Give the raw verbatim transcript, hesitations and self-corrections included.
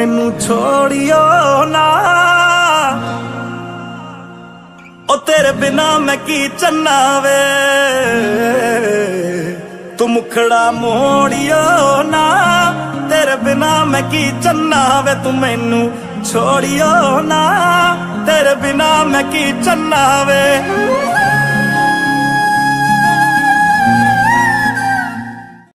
मैनू छोड़ियो ना। ओ तेरे बिना मैं की चन्ना वे, तू मुखड़ा मोड़ियो ना। तेरे बिना मैं की चन्ना वे, तू मैनू छोड़ियो ना। तेरे बिना मैं की चन्ना वे।